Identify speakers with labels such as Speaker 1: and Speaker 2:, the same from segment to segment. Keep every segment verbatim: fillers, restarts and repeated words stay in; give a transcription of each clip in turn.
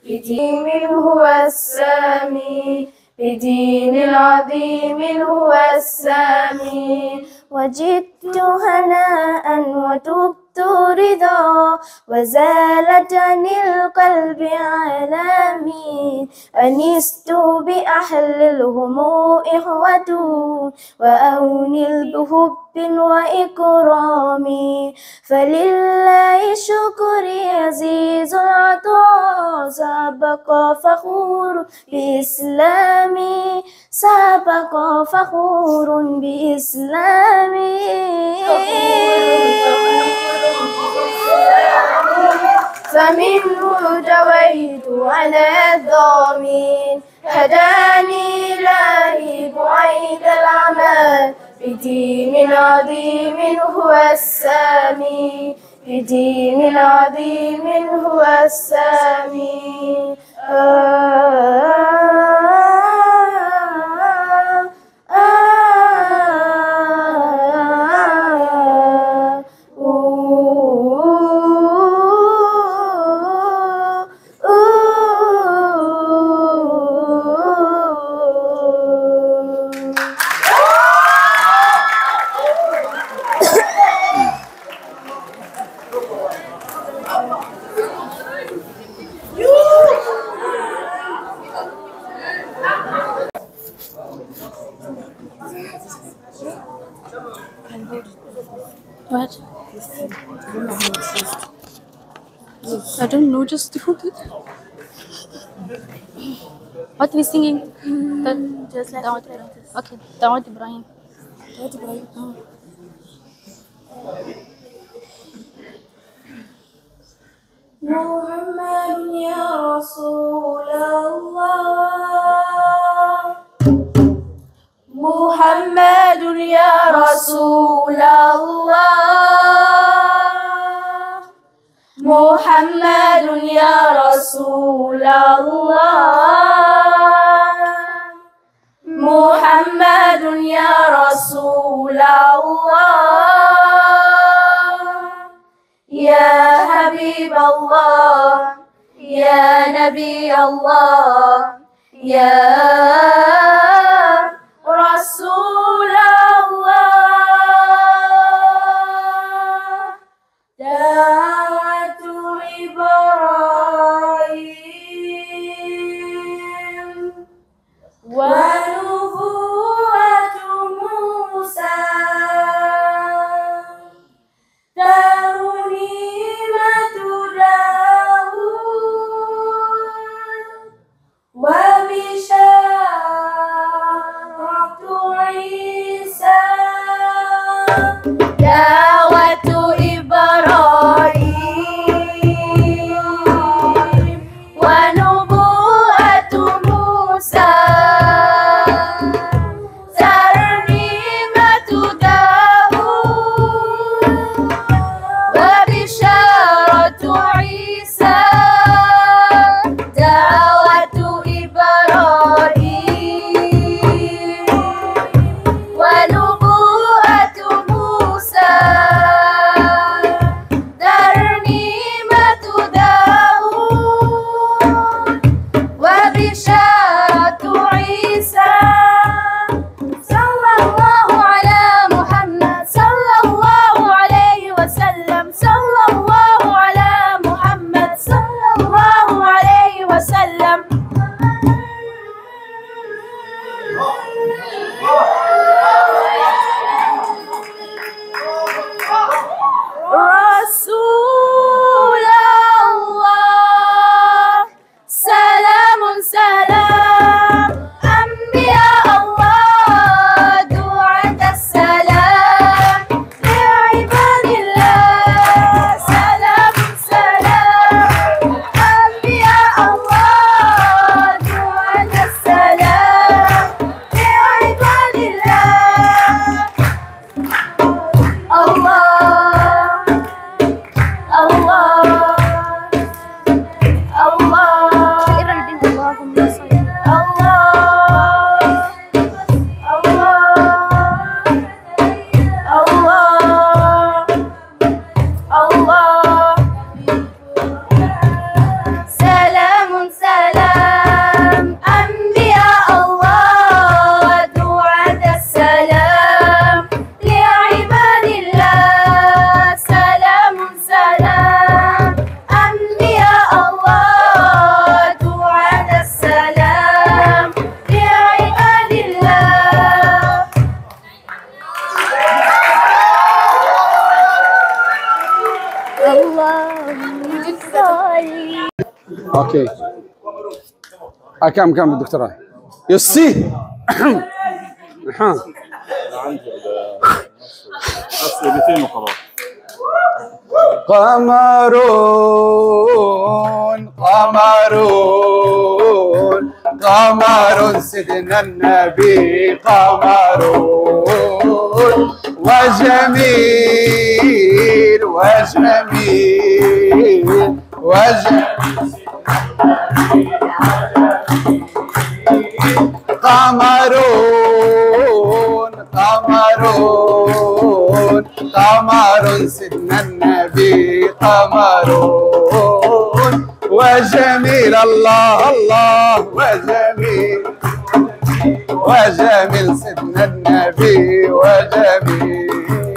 Speaker 1: بدين هو السامي بدين العظيم هو السامي. وجدت هناء وتبت رضا وزالت عن القلب آلامي. أنست بأهل الهموم إخوة وأوني بحب وإكرام. فلله شكري عزيز العطاء سبق فخور بإسلامي سبق فخور بإسلامي. فمنه جويت على الضامين هداني إلهي بعيد العمى بدين عظيم هو السامي بدين عظيم هو السامي.
Speaker 2: What? I don't know, just do it. What are we singing? Mm, just like Dawat Ibrahim. Okay, Dawat Ibrahim. Dawat Ibrahim. Oh.
Speaker 1: محمد يا رسول الله محمد يا رسول الله محمد يا رسول الله محمد يا رسول الله يا حبيب الله يا نبي الله يا رسول الله. دعوة إبراهيم ونبوة موسى ترنيمة داود وبشارة عيسى. دعوة إبراهيم ونبوءة موسى ترنيمة داود وبشارة عيسى. دعوة إبراهيم ونبوءة موسى ترنيمة داود وبشارة عيسى. صلى الله على محمد صلى الله عليه وسلم صلى الله على محمد صلى الله عليه وسلم. رسول الله سلام سلام أنبياء الله دعاة السلام لعباد الله. سلام سلام أنبياء الله دعاة السلام لعباد الله. الله الله الله
Speaker 2: اللهم صل
Speaker 1: الله الله الله الله. سلام السلام أنبياء الله دعاة السلام لعباد الله. اللهم صل.
Speaker 3: اوكي آه كم كم الدكتوراه يسي ها
Speaker 4: اسئلتين وخلاص.
Speaker 3: قمرون قمرون قمر سيدنا النبي قمرون وجميل وجميل وجميل قمرون قمرون قمر سيدنا النبي قمرون وجميل الله الله وجميل وجميل سيدنا النبي وجميل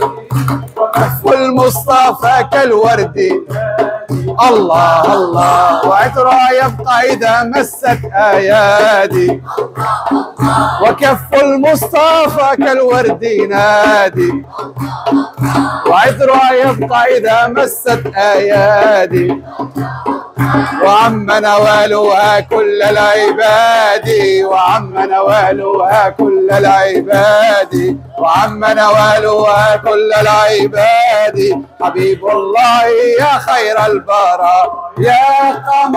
Speaker 3: والمصطفى كالورد الله الله وعطرها يبقى إذا مست أيادي وكف المصطفى كالورد ينادي وعطرها يبقى إذا مست أيادي وعم نوالها كل العباد وعم نوالها كل العباد وعم نوالها كل العباد حبيب الله يا خير البراء يا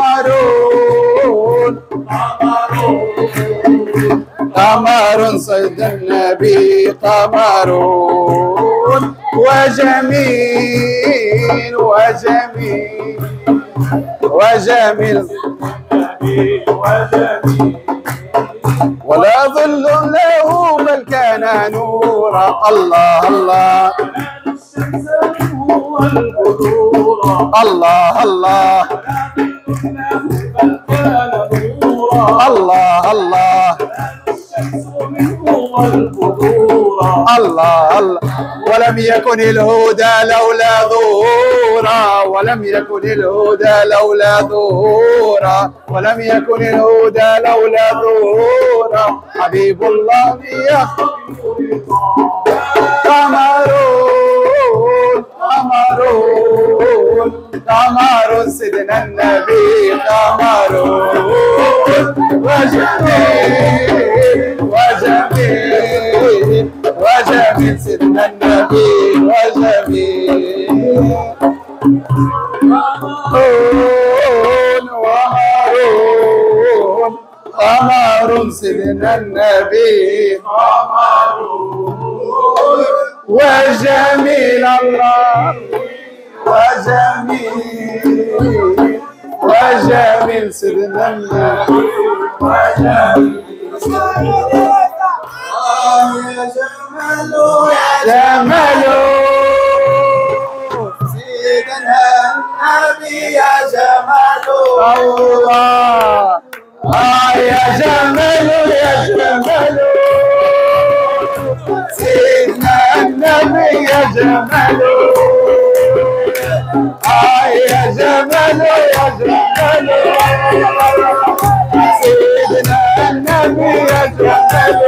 Speaker 3: قمرون قمر صيد النبي قمرون وجميل وجميل وجميل ولا ظل له بل كان نورا الله الله الله الله الله الله الله الله ولم يكن الهدى لولا ظهورا ولم يكن الهدى لولا ظهورا ولم يكن الهدى لولا ظهورا حبيب الله يا قمرون قمرون قمر سيدنا النبي قمرون وجميل وجميل وجميل سيدنا النبي وجميل قمرون ومرون قمر سيدنا النبي قمرون وجميل الله وجميل وجميل سيدنا النبي وجميل يا جمال يا جمال سيدنا النبي يا جمال الله آه يا جمال يا جمال سيدنا النبي يا جمال آه يا جمال يا جمال سيدنا النبي يا جمال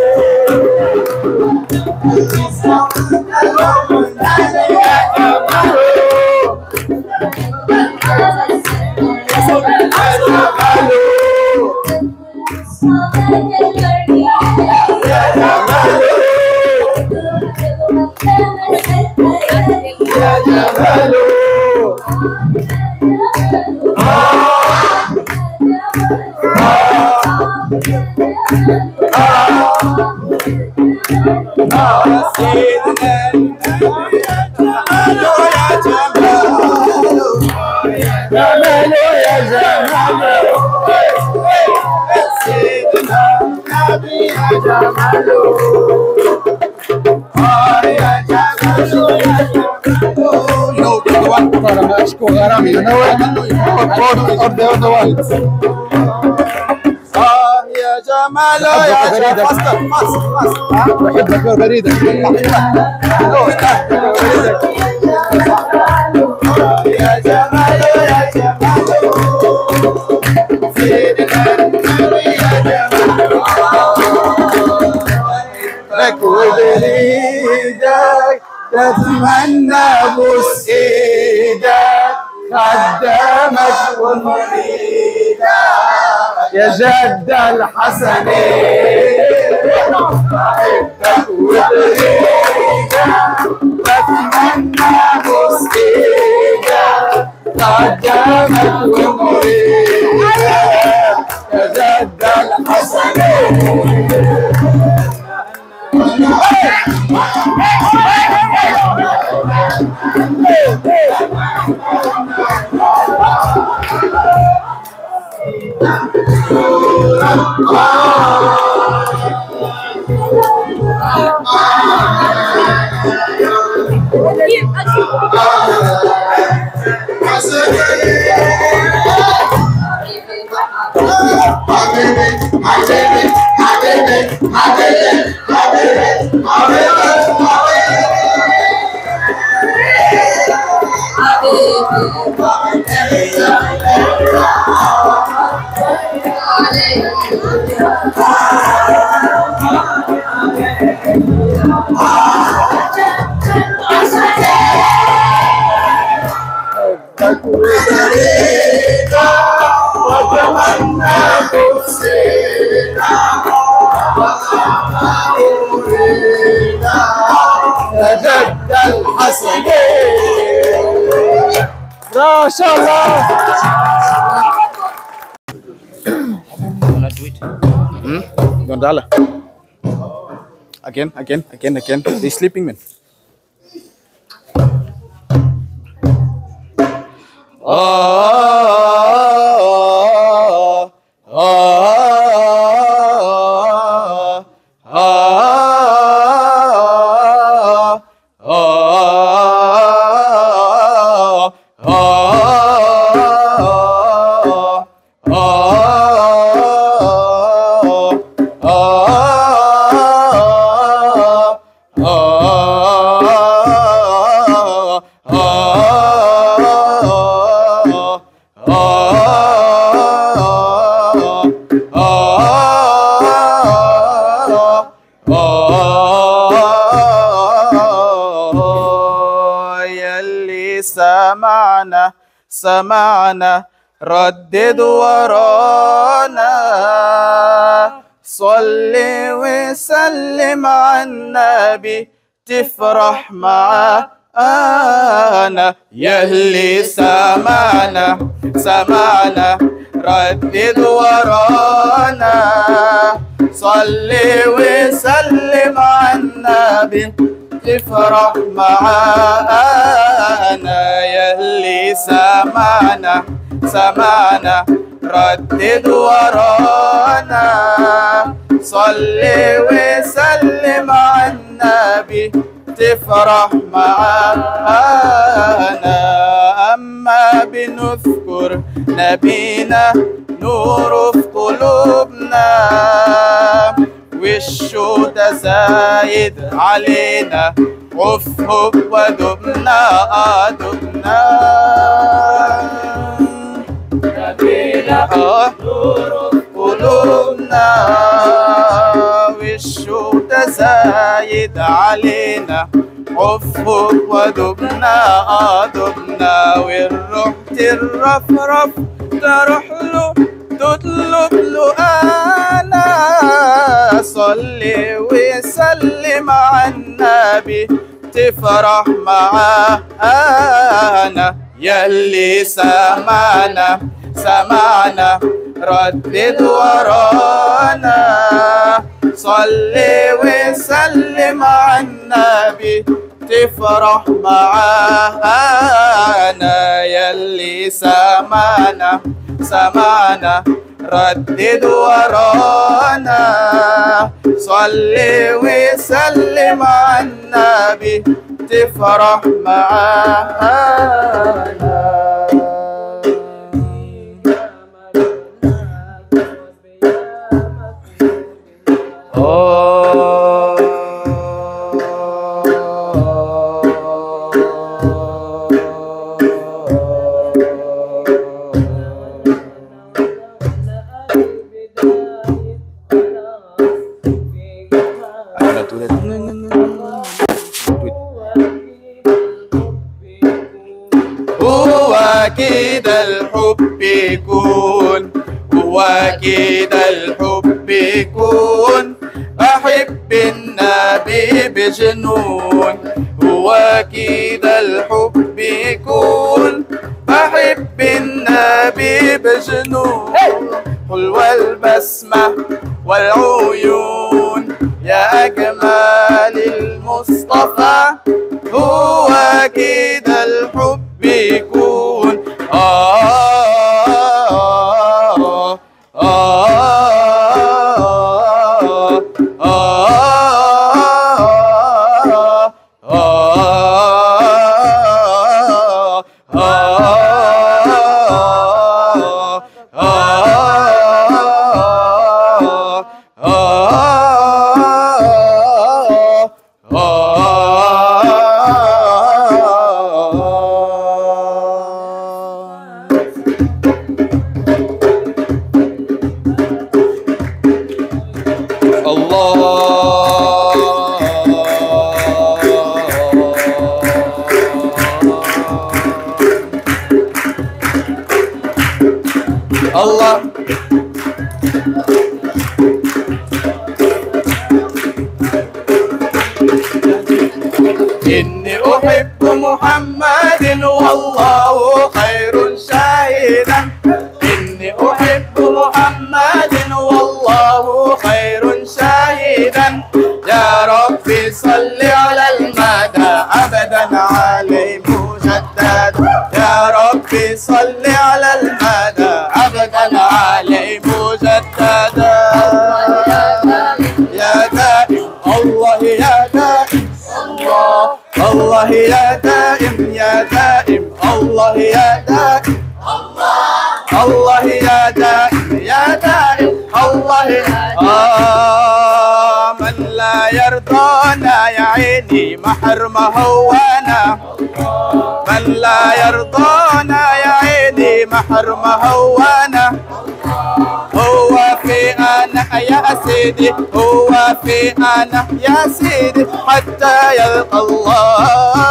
Speaker 3: يا جمال أنا أشكو غرامي أنا وين أرض أرض واحد آه يا جمال يا جمال فاستر فاستر فاستر بحبك بريدك قدامك ومريدة يا جد الحسنين بحبك وبريدة بتمنى مسجدة قدامك ومريدة يا جد الحسنين ما شاء الله. Hmm? Gondala. Again, again, again, again. They sleeping, man. Oh, oh, oh, سمعنا سمعنا ردد ورانا صل وسلم على النبي تفرح معانا يلي سمعنا سمعنا ردد ورانا صل وسلم على النبي تفرح معانا يلي سمعنا سمعنا ردد ورانا صل وسلم على النبي تفرح معانا أما بنذكر نبينا نور في قلوبنا وشه ده زايد علينا عفه ودبنا أدبنا نبينا نور قلوبنا وشه ده زايد علينا عفه ودبنا أدبنا والروح ترفرف تروح له تطلب له أنا صلي وسلم على النبي تفرح معانا يلي سمعنا سمعنا ردد ورانا صلي وسلم على النبي تفرح معانا يلي سمعنا سمعنا ردد ورانا صلي وسلم على النبي تفرح معانا Oh كده الحب يكون، هو كده الحب يكون، بحب النبي بجنون، هو كده الحب يكون، بحب النبي بجنون. حلوة البسمة والعيون يا أجمل المصطفى، هو كده الحب يكون. آه آه آه الله إني أحب محمد والله خير شاهدا، إني أحب محمد والله خير شاهدا، يا ربي صل على المدى أبدا عليه مجدد، يا ربي صل على المدى أبدا عليه مجددا. يا دائم الله يا دائم الله، الله يا دائم يا دائم الله يا دائم الله، الله يا دائم يا دائم الله يا آه من لا يرضانا يا عيني محرم هوانا، من لا يرضانا يا عيني محرم هوانا، هو في أنا يا سيدي، هو في أنا يا سيدي حتى يلقى الله.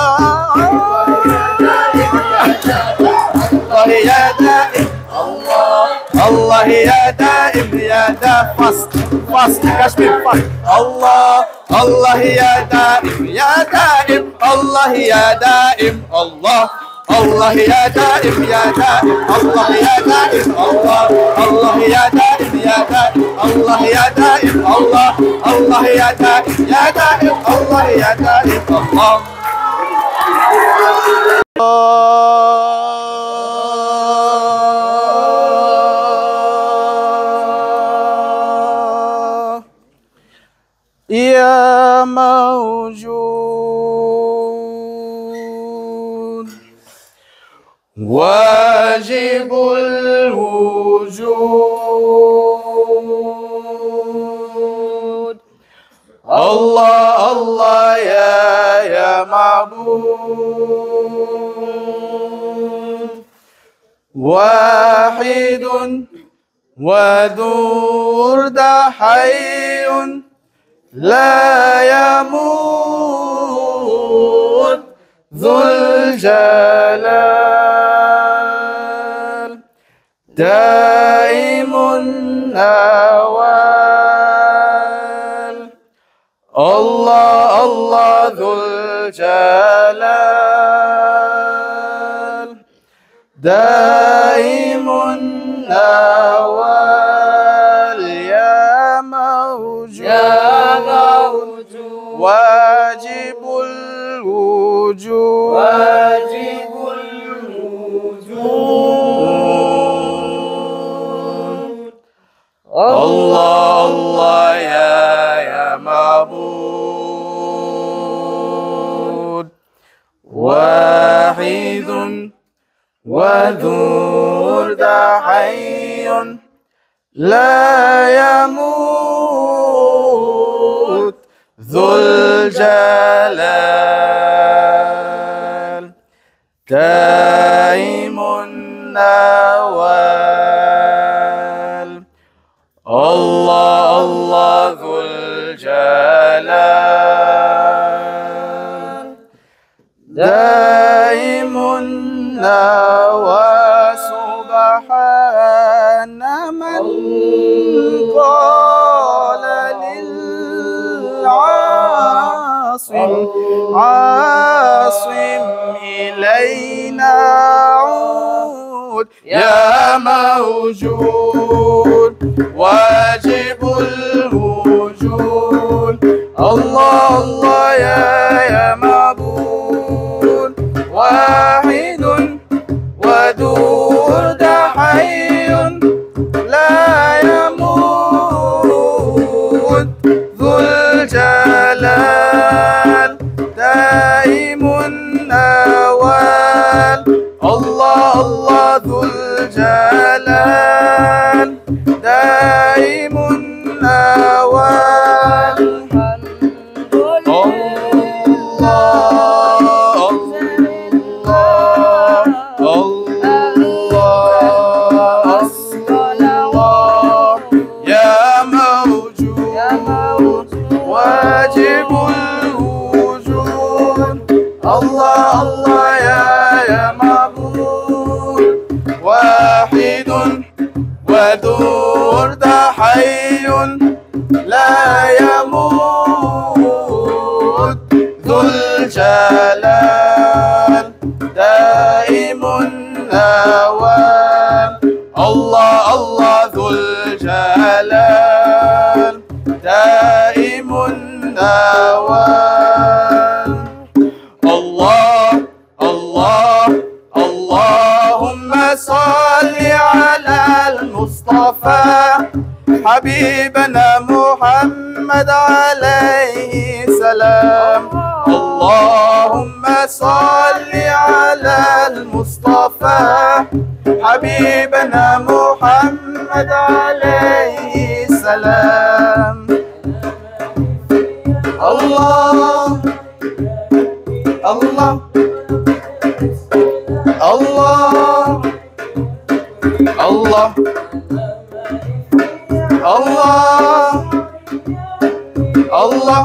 Speaker 3: الله يا دائم الله، الله يا دائم يا دا فاست فاست كشمير فاست. الله الله يا دائم يا دائم الله يا دائم الله، الله يا دائم يا دائم الله يا دائم الله، الله يا دائم يا دائم الله يا دائم الله، الله يا دائم يا دائم الله يا دائم الله. يا موجود واجب الوجود، الله الله يا يا معبود، واحد وذو حي لا يموت، ذو الجلال دائم النوال، الله الله ذو الجلال دائم النوال، يا موجود واجب الوجود، واجب الوجود، الله الله يا يا معبود، واحد وذو حي لا يموت، ذو الجلال دائم النوال، الله الله ذو الجلال دائم النوال. وسبحان من قال للعاصم عاصم إلينا عود يا موجود واجب الوجود الله الله يا يا معبود واحد ودود حي لا يموت ذو الجلال دائم النوال الله الله ذو الجلال دائم النوال واجب الوجود الله الله يا يا معبود واحد ودود حي لا يموت ذو الجلال دائم النوال الله الله ذو الجلال دائم النوال الله الله اللهم صل على المصطفى حبيبنا محمد عليه السلام اللهم صل على المصطفى حبيبنا محمد عليه السلام الله الله الله الله الله الله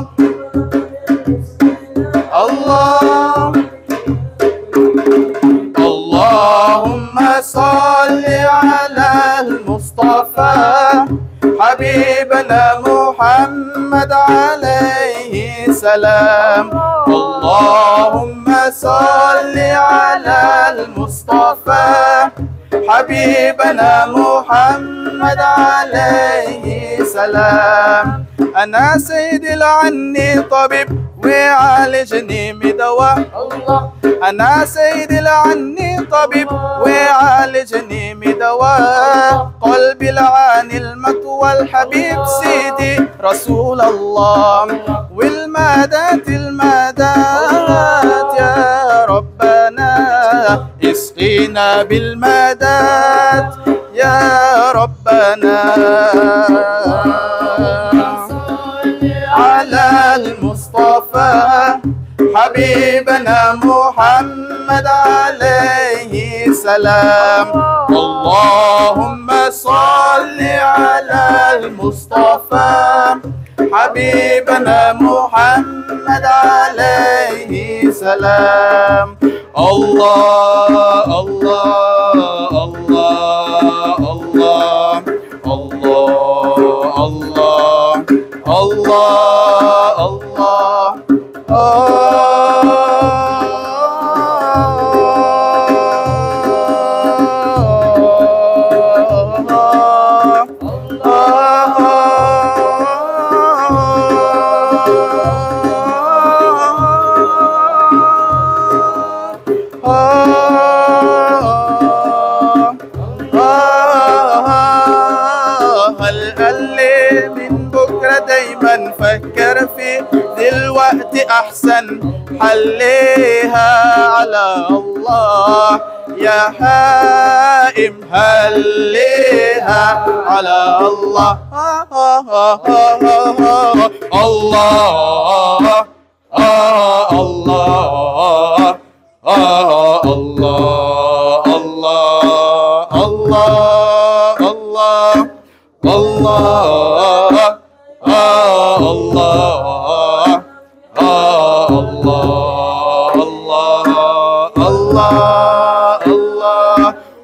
Speaker 3: الله اللهم صل على المصطفى حبيبنا محمد عليه السلام اللهم صل على المصطفى حبيبنا محمد عليه السلام أنا سيد العني طبيب ويعالجني بدواء أنا سيد العني طبيب ويعالجني بدواء قلبي العاني المطوى الحبيب سيدي رسول الله والمادات المادات يا ربنا اسقينا بالمادات يا ربنا على المصطفى حبيبنا محمد عليه السلام اللهم صل على المصطفى حبيبنا محمد عليه السلام الله الله الله الله الله الله الله الله دايما فكر في دلوقتي احسن حليها على الله يا حائم هليها على الله الله الله الله الله الله الله الله الله الله الله الله الله الله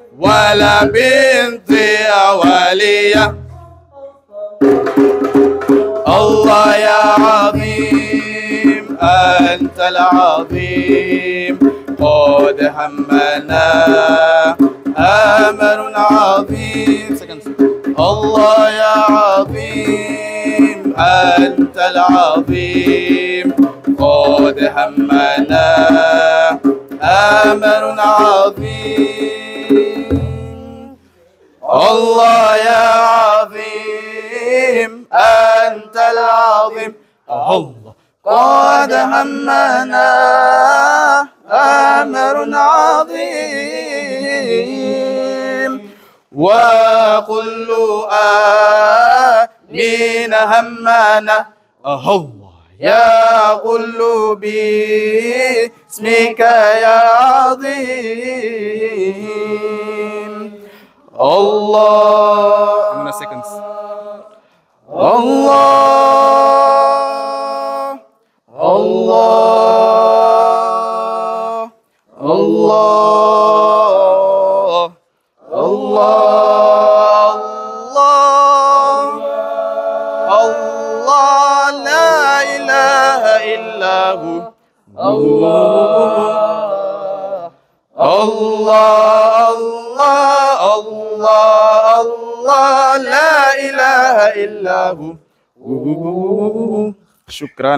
Speaker 3: ولا بنت يا ولية. الله يا عظيم أنت العظيم قد همنا أمر عظيم. الله يا عظيم أنت العظيم قد همنا أمر عظيم. الله يا عظيم أنت العظيم الله قد همنا أمر عظيم. وكل آمين همنا الله يا قلوبي اسمك يا عظيم. الله الله الله الله الله الله لا إله إلا هو. الله الله الله الله الله لا إله إلا هو. شكرا.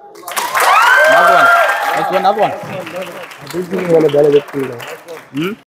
Speaker 3: Another one. Next one, another one.